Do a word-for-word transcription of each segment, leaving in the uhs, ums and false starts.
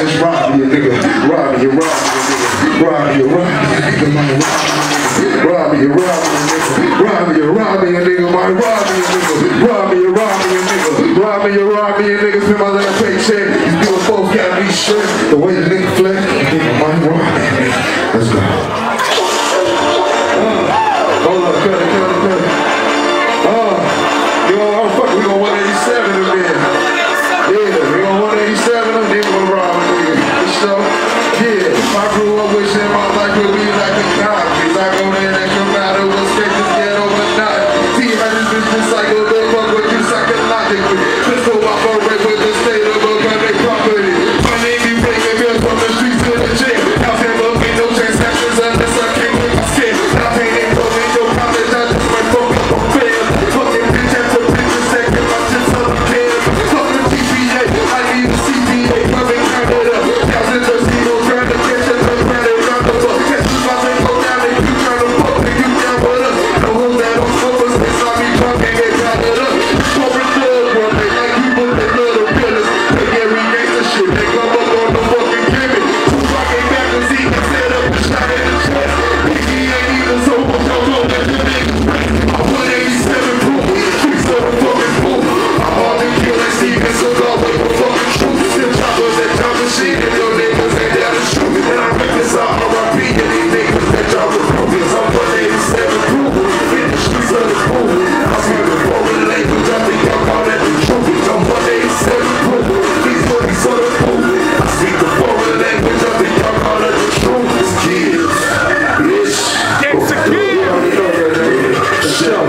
just rob me, nigga. Rob me, rob me, nigga. Rob me, rob me, nigga. Rob me, rob me, nigga. Rob me, rob me, nigga. My rob me, nigga. Rob me, rob me, nigga. Rob me, rob me, nigga. Spend my last paycheck. These people both gotta be straight. The way the nigga flex, nigga, my rob me, nigga. Let's go. Hold on, cut it, cut it, cut it. Uh, yo, I'm fucking, we gon' one eighty-seven in there. Yeah, we gon' one eighty-seven, and then we gon' rob a nigga. So, yeah, if I grew up wishing my life would be like a cop, cause I go there and come out of what's get this get overnight. See how this business cycle, the fuck with you psychologically. Pistol off a break with the state of a public property. My name be breaking bills from the streets to the jail. I'll never be no transactions unless I came with my skin. I paid it for me, no college, I just went for me for fair. Fucking bitch after bitch, second, my shit's unfair. Fucking G P A, I need a C P A, public count it up. Thousands of zeros trying to catch us, I'm trying to round the fuck. Catch us about to go down and you trying to fuck and you down with us. No hoes that don't smoke us, they saw me drunk and get counted up. Corporate thug run, they like people that love the killers. They get re-gangsta shit, they come up on the fucking gimmick. Two fucking backers, he can set up a shot in the chest. He ain't even so much, I'll go let the niggas rest. I'm one eighty-seven proof, streets of the fucking pool. I'm hard to kill like Steven Seagal with the fucking truth. Still choppers that jump machine and your niggas ain't down the truth. And I make this all R I P and these niggas that y'all was proof. I'm one eighty-seven proof, in the streets of the pool. I'm smoking for the language, I think y'all call that the truth. I'm one eighty-seven proof, these money's on the pool. I speak the foreign language, I think y'all call that the truth. It's kids, bitch. Gangsta kids. Show.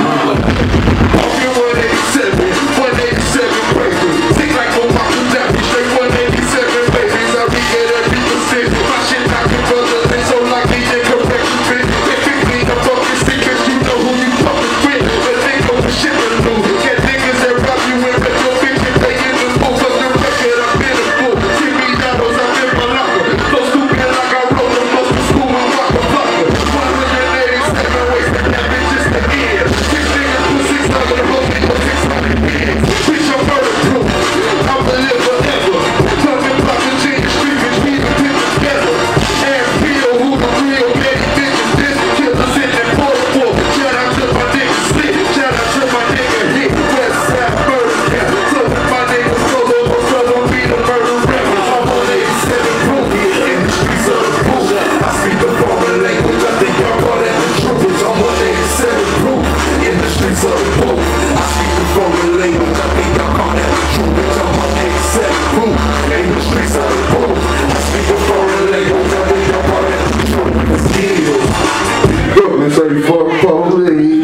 Walking one eighty-seven, one eighty-seven crazy. Seems like for Michael Jackson, straight one eighty-seven babies. I read it every percent. My shit knocking brothers, they so like the incorrection fit. They pick me the fucking stick, cause you know who you fucking with. But they know the shit to do. Get niggas that rob you in retro bitch and they in the pool. Cause the record, I've been a fool. Give me dollars, I'm in my locker. So stupid like I wrote the most of school and rock a fucker. one eighty-seven ways to that bitch just to end. Six niggas put six hundred hoes in your six hundred bands. Bitch, I'm murder proof. I'm the live forever. Talking about the change the street, bitch, we the pit together. Ask Peter who the real many bitches this. Killers in that porta for. Shout out to my nigga Slick. Shout out to my nigga Hit. Westside murder camp. So my nigga Solo, Solo be the murder rapper. I'm one eighty-seven proof. In the streets of the pool. I speak the foreign language. I think y'all call that the truth. I'm one eighty-seven proof. In the streets of the pool. I speak the foreign language. I think y'all call that the truth. I'm one eighty-seven proof. In the streets of the pool. I speak the foreign language. I think y'all call that the truth. It's skills. Brooklyn thirty-four police.